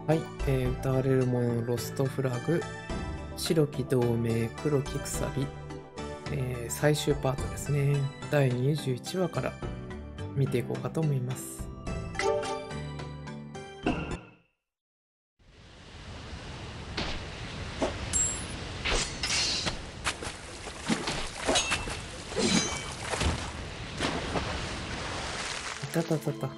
はい、歌われるもののロストフラグ、白き同盟、黒き鎖、最終パートですね。第21話から見ていこうかと思います。いたたたた。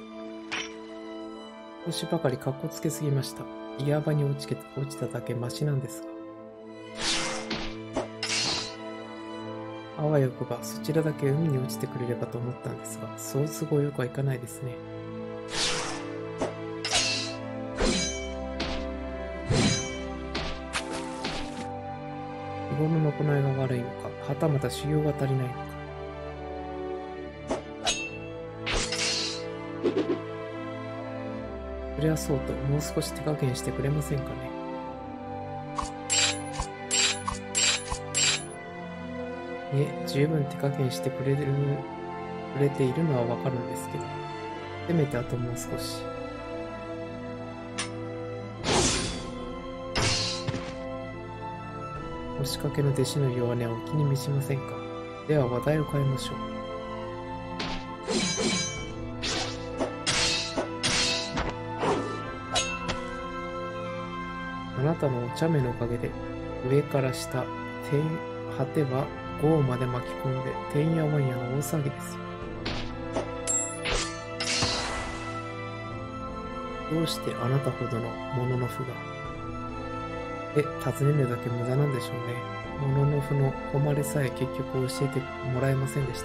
少しばかりかっこつけすぎました。岩場に落ちただけマシなんですが。あわよくばそちらだけ海に落ちてくれればと思ったんですが、そう都合よくはいかないですね。日頃の行いが悪いのか、はたまた修行が足りないのか。そりゃそうと、もう少し手加減してくれませんかね。いえ、十分手加減してくれているのはわかるんですけど、せめてあともう少し。押しかけの弟子の弱音はお気に召しませんか。では話題を変えましょう。あなたのお茶目のおかげで、上から下、果ては豪まで巻き込んで、てんやわんやの大騒ぎですよ。どうしてあなたほどのもののふが。尋ねるだけ無駄なんでしょうね。もののふの誉れさえ結局教えてもらえませんでした。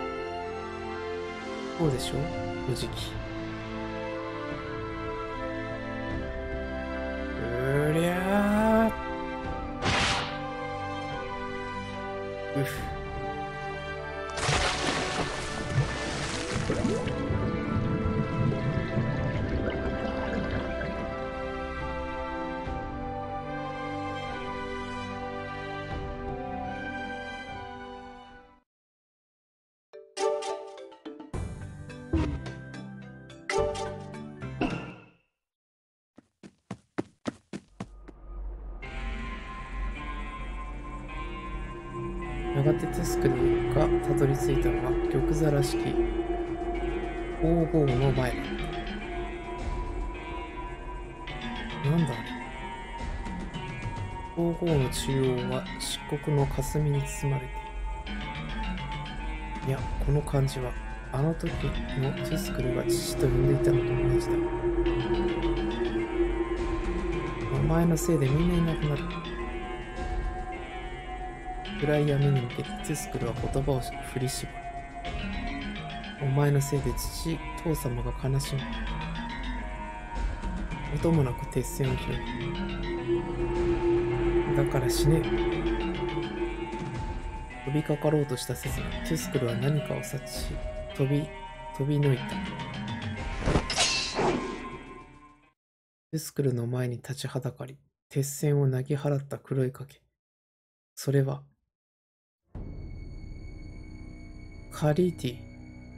そうでしょう、おじき。うりゃー。うふ。やがてテスクルがたどり着いたのは玉座らしき皇后の前だった。なんだあれ。皇后の中央は漆黒の霞に包まれている。いや、この感じはあの時のテスクルが父と呼んでいたのと同じだ。お前のせいでみんないなくなる。暗い闇に向けてテスクルは言葉を振り絞る。お前のせいで父様が悲しむ。音もなく鉄線を広げる。だから死ね。飛びかかろうとしたせずにテスクルは何かを察知し、飛び抜いた。テスクルの前に立ちはだかり、鉄線をなぎ払った黒い影。それはカリーティ。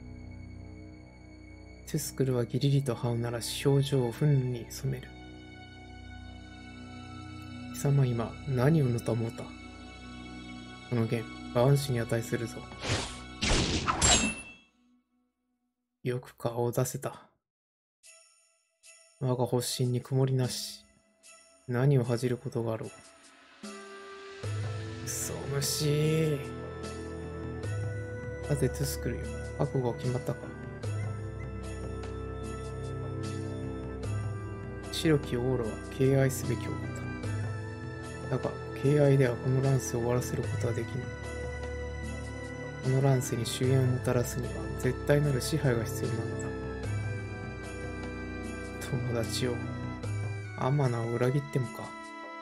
テスクルはギリリと歯を鳴らし、表情を憤怒に染める。貴様今、何をのたもうた。この剣、馬安氏に値するぞ。よく顔を出せた。我が発信に曇りなし。何を恥じることがあろう。くそ虫。さて、トゥスクルよ。覚悟は決まったか。白きオーラは敬愛すべきお方。だが、敬愛ではこの乱世を終わらせることはできぬ。この乱世に終焉をもたらすには絶対なる支配が必要なのだ。友達よ、アマナを裏切ってもか。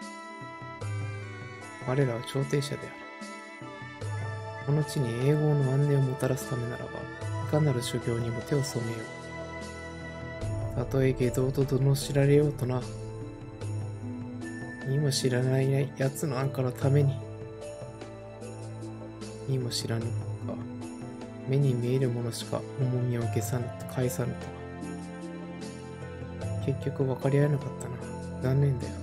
我らは調停者である。この地に永劫の安寧をもたらすためならば、いかなる修行にも手を染めよう。たとえ下道と罵られようとな。見も知らない奴のあんかのために。見も知らぬか。目に見えるものしか重みを返さぬとは。 結局分かり合えなかったな。残念だよ。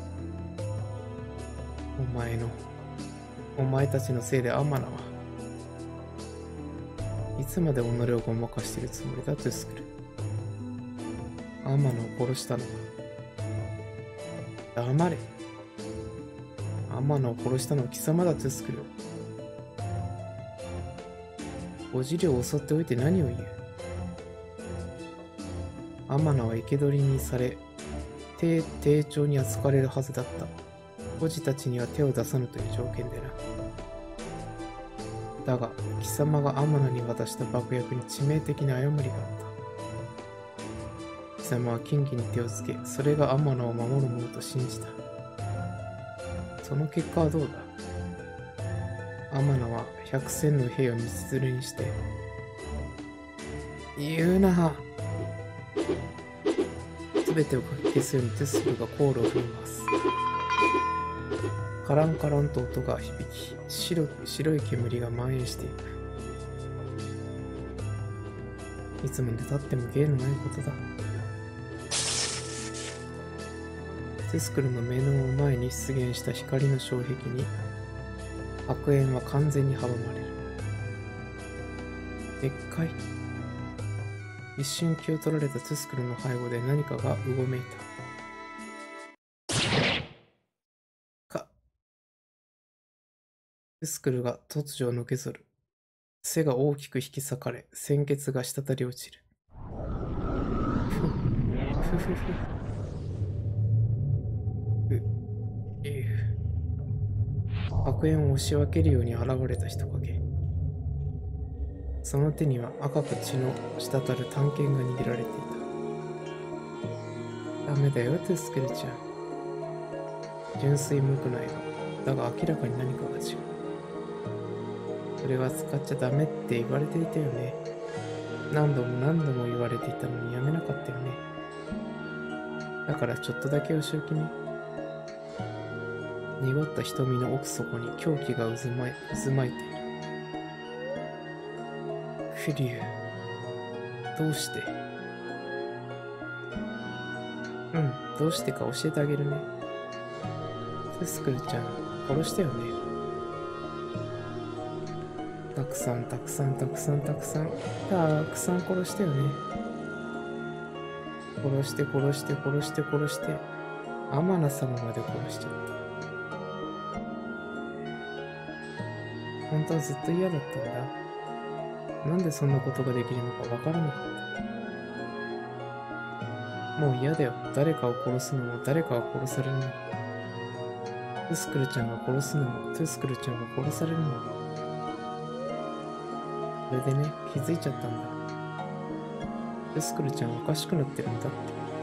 お前たちのせいでアマナはいつまで己をごまかしてるつもりだ、トゥスクル。アマナを殺したのは。黙れ。アマナを殺したのは貴様だ、トゥスクル。おじりを襲っておいて何を言う。アマナは生け捕りにされ、丁重に扱われるはずだった。孤児たちには手を出さぬという条件でな。だが、貴様がアマナに渡した爆薬に致命的な誤りがあった。貴様は禁忌に手をつけ、それがアマナを守るものと信じた。その結果はどうだ。アマナは100戦の兵を道連れにして、言うな。すべてをかき消すようにトゥスクルがコールを振ります。カランカランと音が響き、白い煙が蔓延していく。いつまでたっても芸のないことだ。トゥスクルの目の前に出現した光の障壁に、白煙は完全に阻まれる。でっかい。一瞬気を取られたトゥスクルの背後で何かがうごめいた。トゥスクルが突如のけぞる。背が大きく引き裂かれ、鮮血が滴り落ちる。ふふふ。白煙を押し分けるように現れた人影。その手には赤く血の滴る短剣が握られていた。ダメだよ、トゥスクルちゃん。純粋無垢な笑顔。だが明らかに何かが違う。それは使っちゃダメって言われていたよね。何度も言われていたのにやめなかったよね。だからちょっとだけお仕置きね。濁った瞳の奥底に狂気が渦巻いている。フリュウ、どうして？どうしてか教えてあげるね。トゥスクルちゃん、殺したよね。たくさん殺したよね。殺して、アマナ様まで殺しちゃった。本当はずっと嫌だったんだ。なんでそんなことができるのかわからなかった。もう嫌だよ。誰かを殺すのも誰かが殺されるのも。トゥスクルちゃんが殺すのもトゥスクルちゃんが殺されるのも。それでね、気づいちゃったんだ。トゥスクルちゃんおかしくなってるんだって。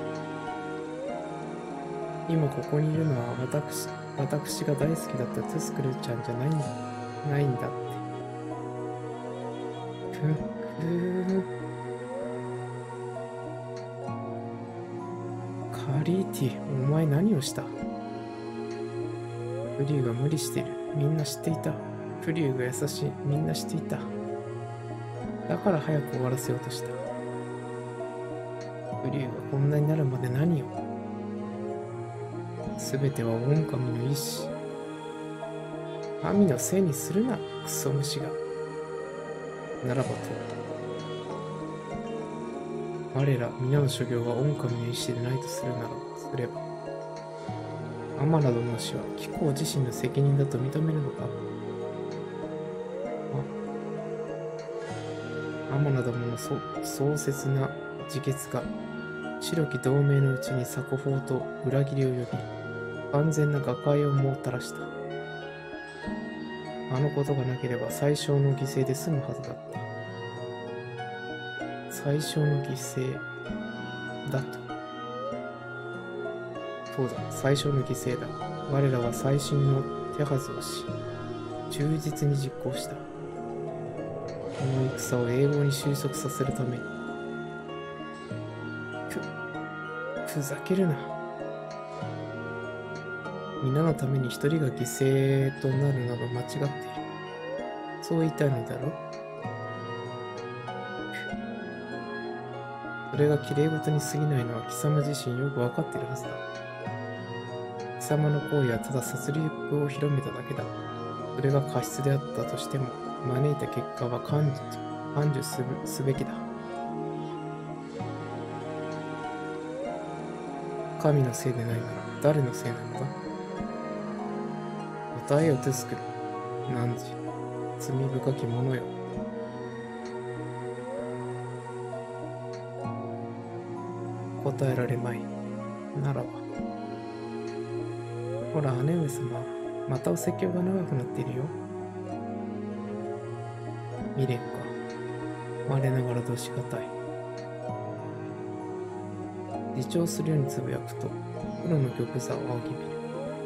今ここにいるのは私が大好きだったトゥスクルちゃんじゃないんだって。カリーティ、お前何をした？フリュウが無理している。みんな知っていた。フリュウが優しい。みんな知っていた。だから早く終わらせようとした。フリュウがこんなになるまで何を？すべてはオオンカミの意志。神のせいにするな、クソ虫が。ならばと。我ら皆の所業がオオンカミの意志でないとするならすれば、アマナ殿の死は貴公自身の責任だと認めるのか？アマナ殿の壮絶な自決が白き同盟のうちに作法と裏切りを呼び、完全な瓦解をもたらした。あのことがなければ最小の犠牲で済むはずだった。最小の犠牲だと。そうだ、最小の犠牲だ。我らは最新の手はずをし、忠実に実行した。この戦を永劫に収束させるために。ふざけるな。皆のために一人が犠牲となるなど間違っている。そう言いたいのだろう。 それが綺麗事に過ぎないのは貴様自身よくわかっているはずだ。貴様の行為はただ殺戮を広めただけだ。それが過失であったとしても、招いた結果は感受すべきだ。神のせいでないなら誰のせいなのだ？答えよ、トゥスクル。何時、罪深き者よ。答えられまい。ならば。ほら、姉上様、またお説教が長くなっているよ。未練か。我ながらどしがたい。自重するようにつぶやくと、黒の玉座を仰ぎ見る。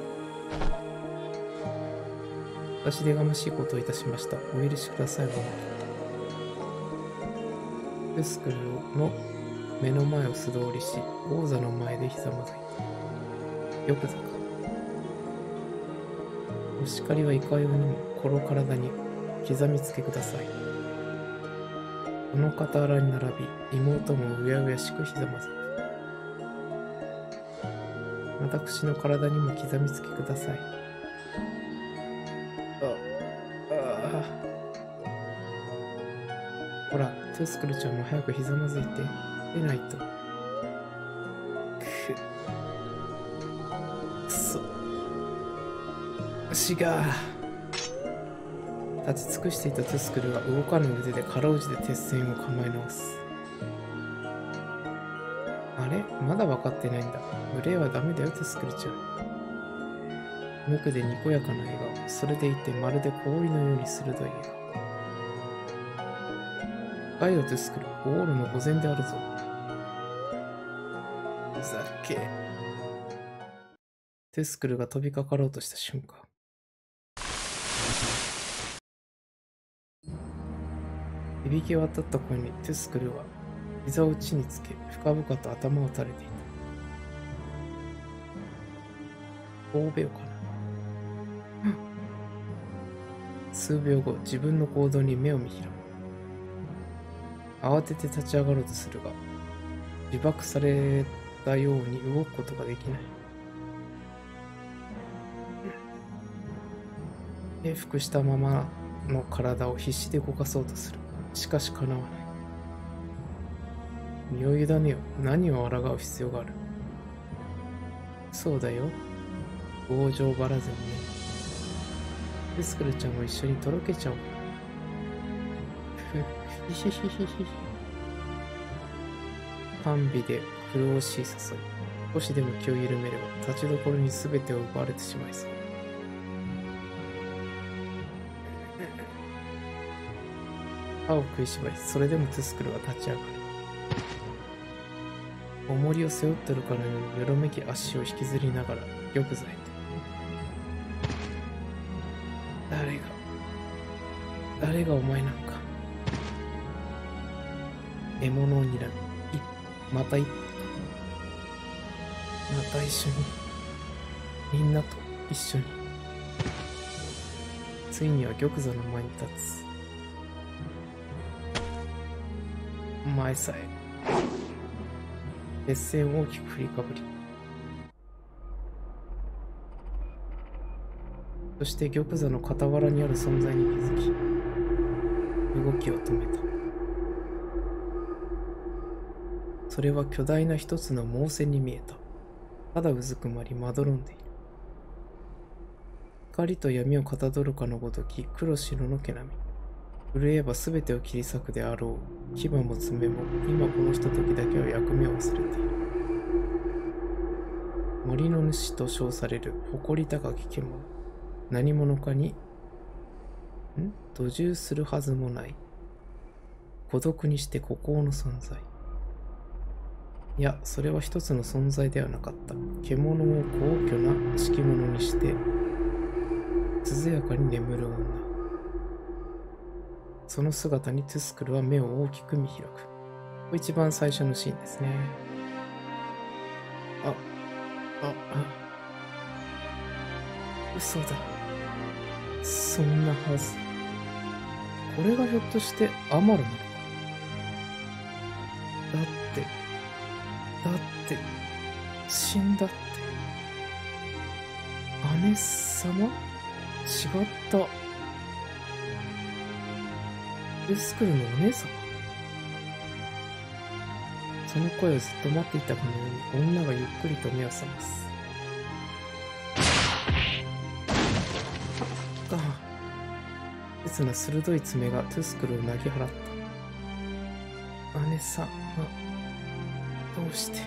私でがましいことをいたしました。お許しください、ごまき。トゥスクルの目の前を素通りし、王座の前でひざまずいた。玉座か。お叱りはいかようにも、この体に刻みつけください。この傍らに並び、妹もうやうやしくひざまずく。私の体にも刻みつけください。ほら、トゥスクルちゃんも早くひざまずいて、出ないと。くそ。足が。立ち尽くしていたトゥスクルは動かぬ腕でかろうじて鉄線を構え直す。あれ、まだ分かってないんだ。無礼はダメだよ、トゥスクルちゃん。無垢でにこやかな笑顔。それでいてまるで氷のように鋭い笑顔。ガイオ、トゥスクル、ゴールの御前であるぞ。ふざけ。トゥスクルが飛びかかろうとした瞬間。響き渡った声にトゥスクルは膝を地につけ、深々と頭を垂れていた。5秒かな。数秒後、自分の行動に目を見開く。慌てて立ち上がろうとするが、自爆されたように動くことができない。平伏したままの体を必死で動かそうとする。しかし叶わない。身を委ねよ。何を抗う必要がある。そうだよ。強情ばらずにね。トゥスクルちゃんも一緒にとろけちゃおう。ひひひひひ。甘美で潤しい誘い。少しでも気を緩めれば立ちどころに全てを奪われてしまいそう。歯を食いしばり、それでもトゥスクルは立ち上がる。重りを背負ってるかのようによろめき足を引きずりながら玉座へ。誰がお前なんか。獲物を睨み、また一歩。また一緒に。みんなと一緒に。ついには玉座の前に立つ。お前さえ。鉄線を大きく振りかぶり。そして玉座の傍らにある存在に気づき、動きを止めた。それは巨大な一つの毛線に見えた。ただうずくまりまどろんでいる。光と闇をかたどるかのごとき黒白の毛並み。震えば全てを切り裂くであろう。牙も爪も今このひとときだけは役目を忘れている。森の主と称される誇り高き獣。何者かに土従するはずもない。孤独にして孤高の存在。いや、それは一つの存在ではなかった。獣を高巨な敷物にして涼やかに眠る女。その姿にトゥスクルは目を大きく見開く。これ一番最初のシーンですね。嘘だ。そんなはず。これがひょっとしてアマルなのか。だって死んだって。姉様？違った。テスクルのお姉様？その声をずっと待っていたかのように、女がゆっくりと目を覚ます。切な鋭い爪がトゥスクルをなぎ払った。姉さんは、どうして。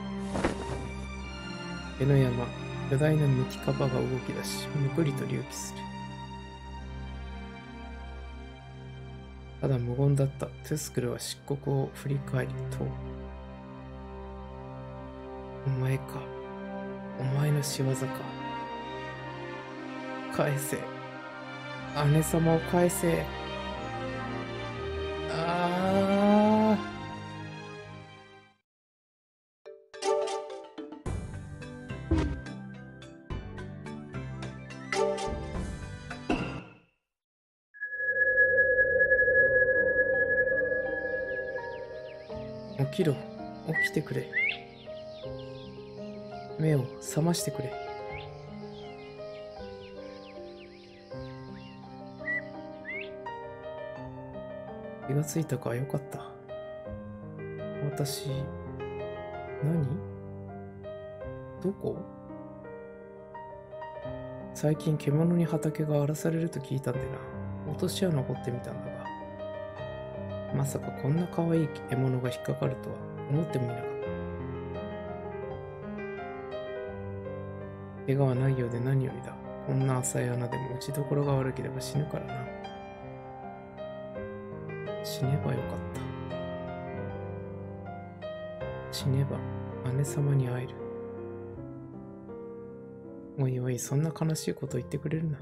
江の山、巨大な抜きカバが動き出し、むくりと隆起する。ただ無言だったトゥスクルは漆黒を振り返りと、お前か。お前の仕業か。返せ。姉様を返せ。ああ。起きろ。起きてくれ。目を覚ましてくれ。気がついたか。よかった。私、何？どこ？最近獣に畑が荒らされると聞いたんでな。落とし穴掘ってみたんだが、まさかこんな可愛い獲物が引っかかるとは思ってもいなかった。怪我はないようで何よりだ。こんな浅い穴でも打ちどころが悪ければ死ぬからな。死ねばよかった。死ねば姉様に会える。おいおい、そんな悲しいこと言ってくれるな。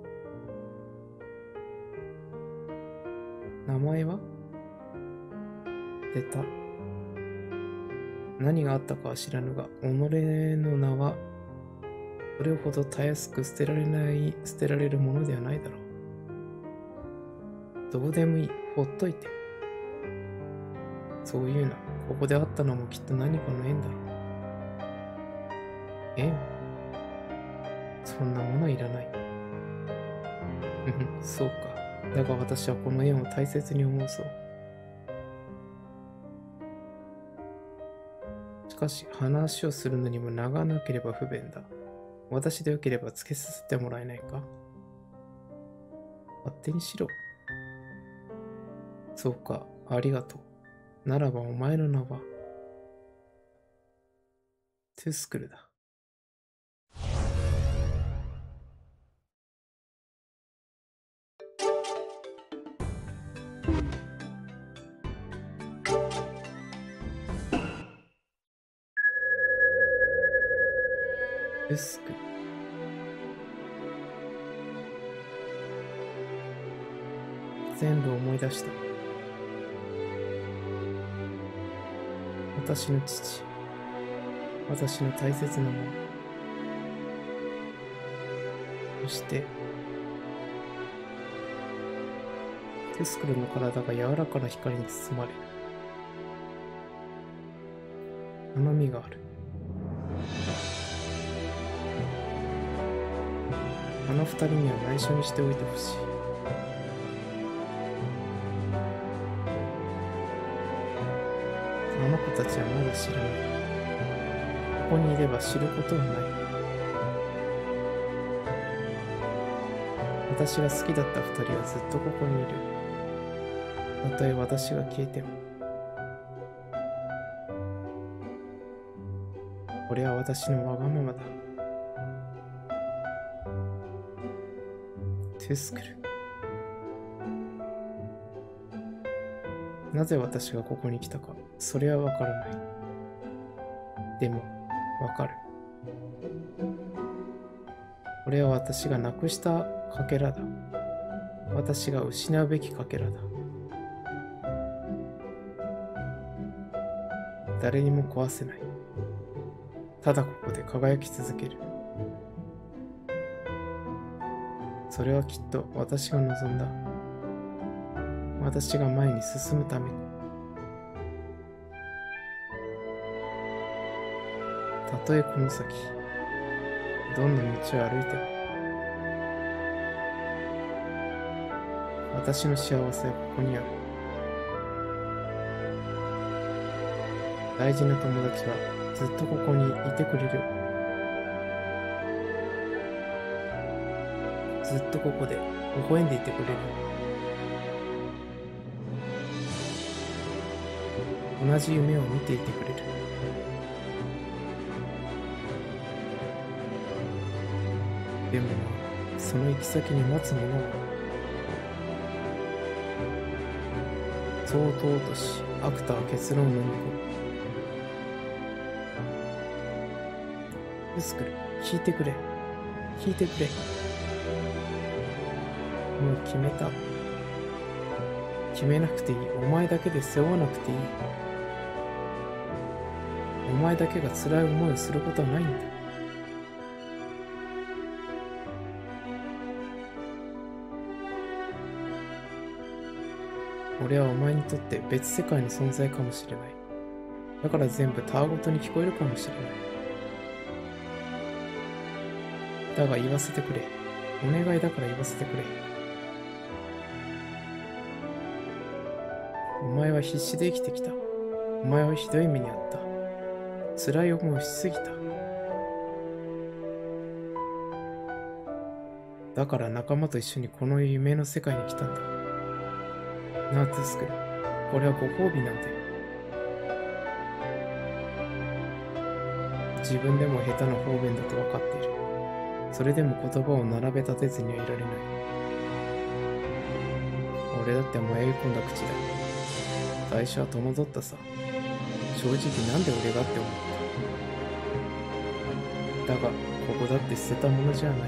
名前は？出た。何があったかは知らぬが、己の名はそれほどたやすく捨てられるものではないだろう。どうでもいい。ほっといて。そういうな。ここで会ったのもきっと何かの縁だろう。縁？そんなものはいらない。そうか。だが私はこの縁を大切に思うぞ。しかし話をするのにも長なければ不便だ。私でよければつけさせてもらえないか？勝手にしろ。そうか、ありがとう。ならばお前の名はトゥスクルだ。トゥスクル。全部思い出した。私の父、私の大切なもの、そしてトゥスクルの体が柔らかな光に包まれ、花見がある。あの二人には内緒にしておいてほしい。あの子たちはまだ知らない。ここにいれば知ることはない。私が好きだった二人はずっとここにいる。たとえ私が消えても。これは私のわがままだ。トゥスクル。なぜ私がここに来たか、それはわからない。でも、わかる。これは私がなくしたかけらだ。私が失うべきかけらだ。誰にも壊せない。ただここで輝き続ける。それはきっと私が望んだ。私が前に進むために。 たとえこの先どんな道を歩いても、私の幸せはここにある。大事な友達はずっとここにいてくれる。ずっとここで微笑んでいてくれる。同じ夢を見ていてくれる。でもその行き先に待つものはそうとうとし、アクタは結論を飲み込む。ユスクル、聞いてくれ。聞いてくれ。もう決めた。決めなくていい。お前だけで背負わなくていい。お前だけが辛い思いをすることはないんだ。俺はお前にとって別世界の存在かもしれない。だから全部たわごとに聞こえるかもしれない。だが言わせてくれ。お願いだから言わせてくれ。お前は必死で生きてきた。お前はひどい目にあった。辛い思いをしすぎた。だから仲間と一緒にこの夢の世界に来たんだ。なあ、トゥスクル。これはご褒美なんだよ。自分でも下手な方便だと分かっている。それでも言葉を並べ立てずにはいられない。俺だって迷い込んだ口だ。最初は戸惑ったさ。正直なんで俺がって思った。だが、ここだって捨てたものじゃない。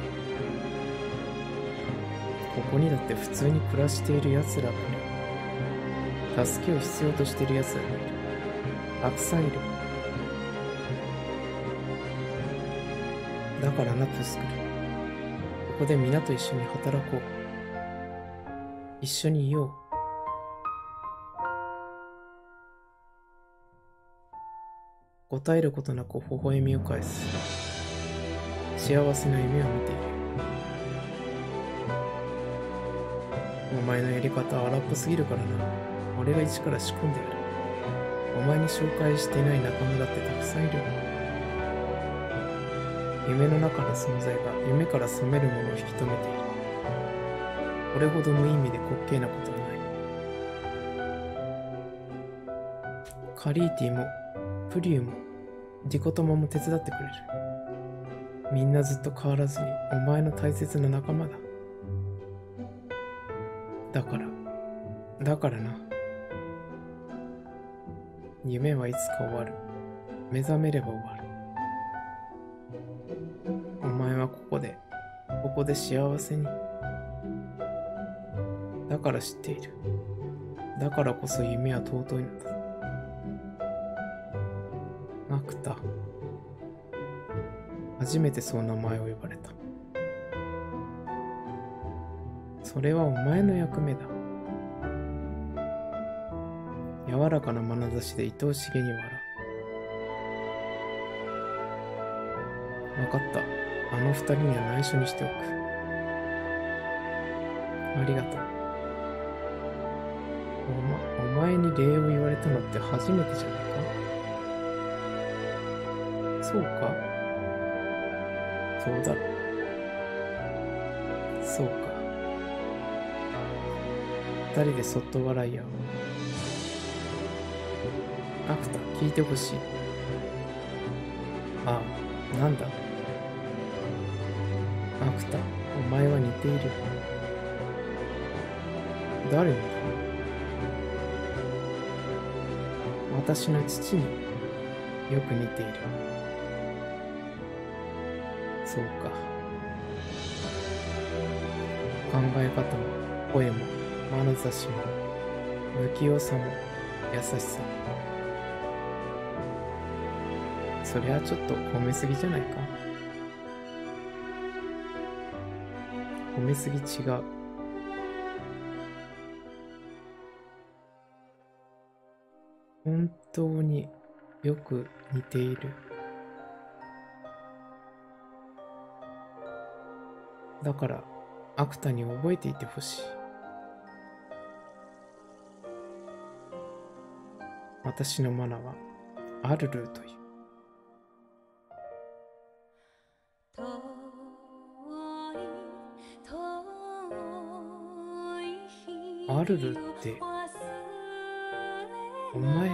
ここにだって普通に暮らしている奴らがいる。助けを必要としている奴らがいる。たくさんいる。だからな、トゥスクル。ここで皆と一緒に働こう。一緒にいよう。答えることなく微笑みを返す。幸せな夢を見ている。お前のやり方は荒っぽすぎるからな。俺が一から仕込んでやる。お前に紹介していない仲間だってたくさんいる。夢の中の存在が夢から覚めるものを引き止めている。これほど無意味で滑稽なことはない。カリーティもプリューもディコトマも手伝ってくれる。みんなずっと変わらずにお前の大切な仲間だ。だからな。夢はいつか終わる。目覚めれば終わる。お前はここで幸せに。だから知っている。だからこそ夢は尊いのだ。アクタ。初めてその名前を呼ばれた。それはお前の役目だ。柔らかな眼差しで愛おしげに笑う。分かった。あの二人には内緒にしておく。ありがとう。お前に礼を言われたのって初めてじゃないか？そうか？そうだろ。そうか。二人でそっと笑い合う。アクタ、聞いてほしい。ああ、なんだ。アクタ、お前は似ている。誰にだ？私の父によく似ている。そうか。考え方も声も眼差しも不器用さも優しさも。そりゃちょっと褒めすぎじゃないか。褒めすぎ違う。本当によく似ている。 だからアクタに覚えていてほしい。私のマナはアルルーという。アルルってお前。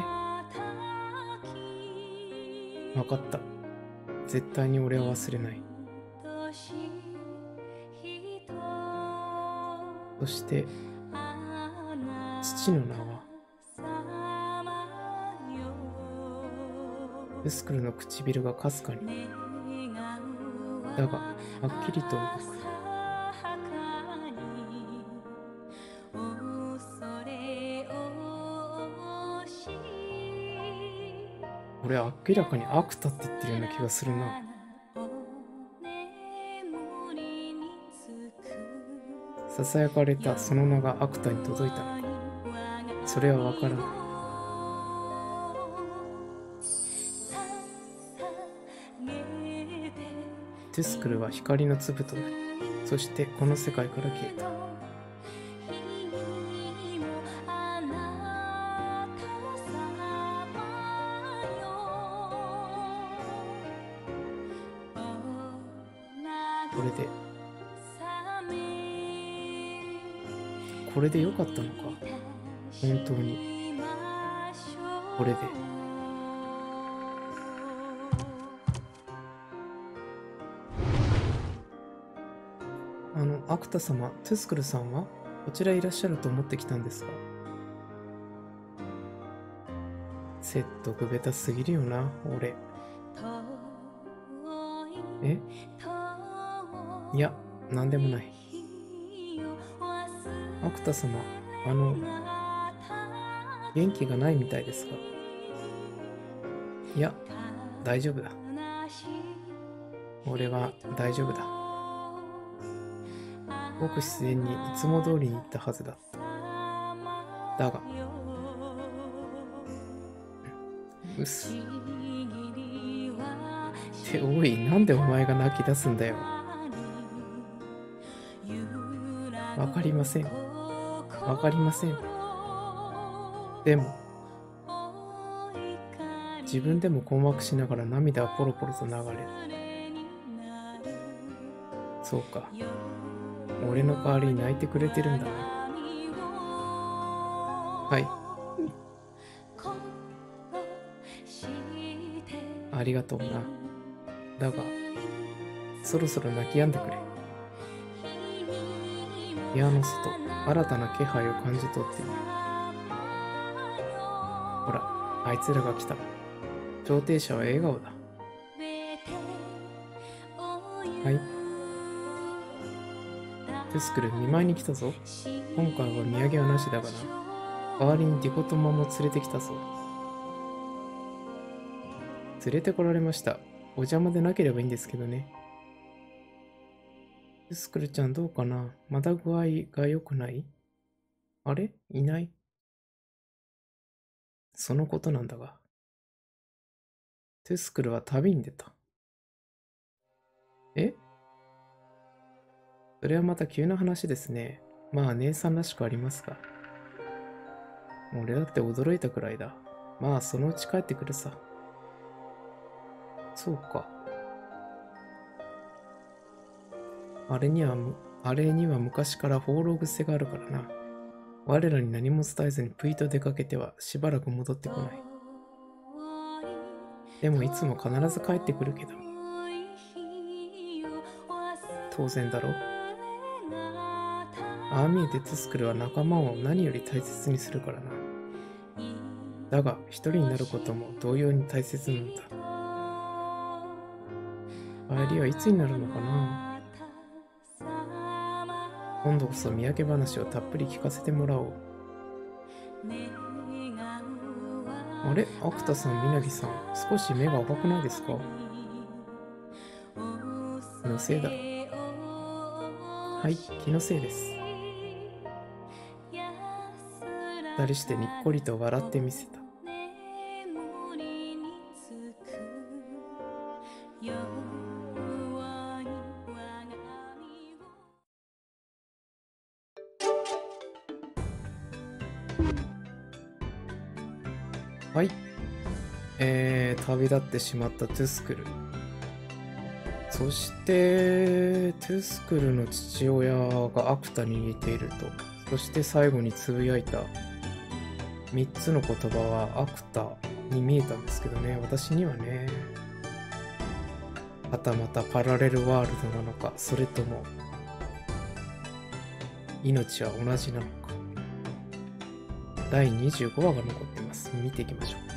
分かった。絶対に俺は忘れない。そして父の名はユスクルの唇がかすかに、だがはっきりと動く。俺は明らかにアクタって言ってるような気がするな。ささやかれたその名がアクタに届いたのか、それはわからない。トゥスクルは光の粒となり、そしてこの世界から消えた。これで良かったのか、本当に。これで。アクタ様、トゥスクルさんはこちらいらっしゃると思ってきたんですが。説得ベタすぎるよな、俺。え？いや、なんでもない。アクタ様、元気がないみたいですが。いや、大丈夫だ。俺は大丈夫だ。ごく自然にいつも通りに行ったはずだった。だが、うっす。っておい、なんでお前が泣き出すんだよ。わかりません。わかりません。でも、自分でも困惑しながら涙はポロポロと流れる。そうか。俺の代わりに泣いてくれてるんだな。はい。ありがとうな。だが、そろそろ泣き止んでくれ。部屋の外、新たな気配を感じ取っている。ほら、あいつらが来た。調停者は笑顔だ。はい。トゥスクル、見舞いに来たぞ。今回は土産はなしだがな。代わりにディコトマも連れてきたぞ。連れてこられました。お邪魔でなければいいんですけどね。トゥスクルちゃんどうかな？まだ具合が良くない？あれ？いない？そのことなんだが。トゥスクルは旅に出た。え？それはまた急な話ですね。まあ姉さんらしくありますが。俺だって驚いたくらいだ。まあそのうち帰ってくるさ。そうか。あれには昔から放浪癖があるからな。我らに何も伝えずにプイと出かけてはしばらく戻ってこない。でもいつも必ず帰ってくるけど。当然だろ。ああ見えてトゥスクルは仲間を何より大切にするからな。だが一人になることも同様に大切なんだ。帰りはいつになるのかな。今度こそ土産話をたっぷり聞かせてもらおう。あれ、アクタさん、みなぎさん、少し目が赤くないですか？気のせいだろ。はい、気のせいです。二人してにっこりと笑ってみせた。 はい。旅立ってしまったトゥスクル。そして、トゥスクルの父親がアクタに似ていると。そして最後につぶやいた3つの言葉はアクタに見えたんですけどね、私にはね。はたまたパラレルワールドなのか、それとも、命は同じなのか。第25話が残ってます。見ていきましょう。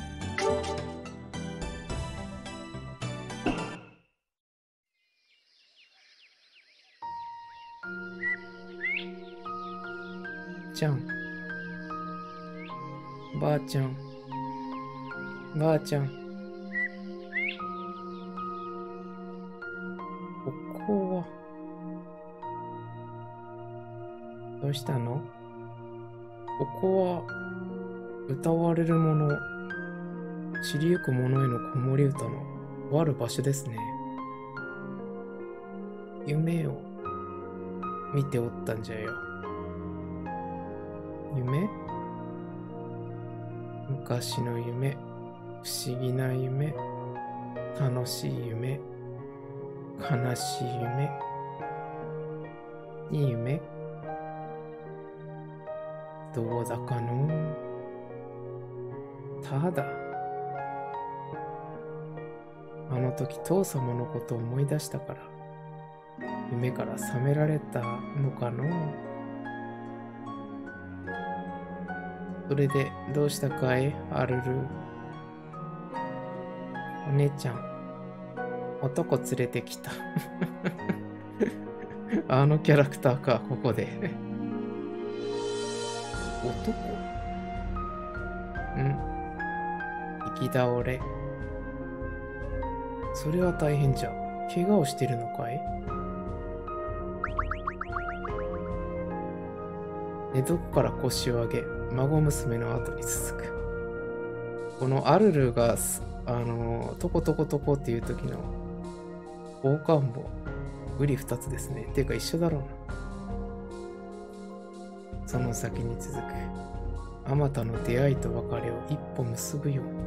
ちゃん。ばあちゃん。ばあちゃん。ここは。どうしたの？ここは、歌われるもの、散りゆくものへの子守歌のとある場所ですね。夢を見ておったんじゃよ。夢？昔の夢、不思議な夢、楽しい夢、悲しい夢、いい夢、どうだかのう。ただ、あの時父様のことを思い出したから、夢から覚められたのかのう。それでどうしたかい、アルル。お姉ちゃん、男連れてきた。あのキャラクターか、ここで。男？行き倒れ。それは大変じゃ。怪我をしてるのかい？寝床から腰を上げ、孫娘の後に続く。このアルルが、トコトコトコっていう時の王冠棒、うり二つですね。っていうか一緒だろうな。その先に続く。あまたの出会いと別れを一歩結ぶように。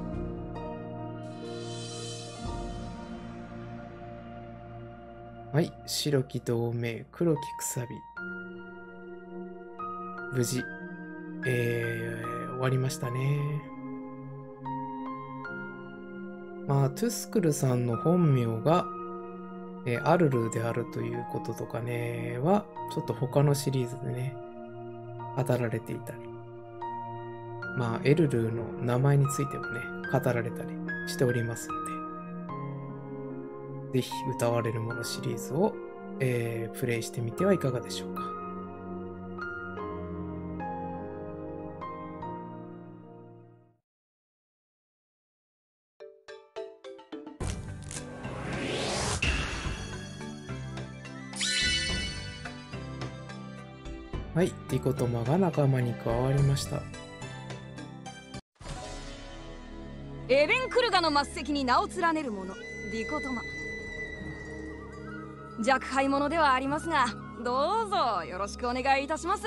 はい。白き同盟、黒きくさび。無事、終わりましたね。まあ、トゥスクルさんの本名が、アルルであるということとかね、は、ちょっと他のシリーズでね、語られていたり。まあ、エルルの名前についてもね、語られたりしておりますので、ぜひ歌われるものシリーズを、プレイしてみてはいかがでしょうか。はい、リコトマが仲間に加わりました。 エベンクルガの末席に名を連ねる者、リコトマ。若輩者ではありますが、どうぞよろしくお願いいたします。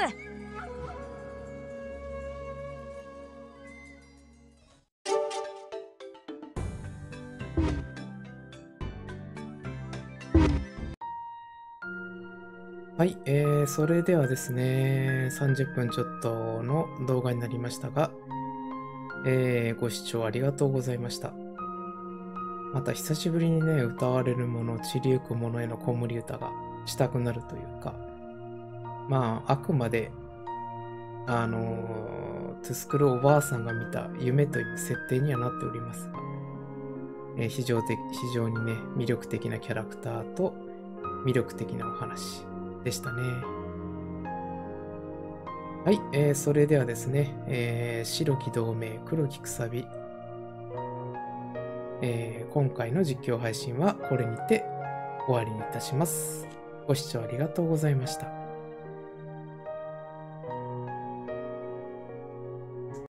はい、それではですね、30分ちょっとの動画になりましたが、ご視聴ありがとうございました。また久しぶりにね、歌われるもの、散りゆくものへの子守歌がしたくなるというか、まあ、あくまで、トゥスクルおばあさんが見た夢という設定にはなっておりますが、非常にね、魅力的なキャラクターと魅力的なお話でしたね。はい、それではですね、白き同盟、黒きくさび、今回の実況配信はこれにて終わりにいたします。ご視聴ありがとうございました。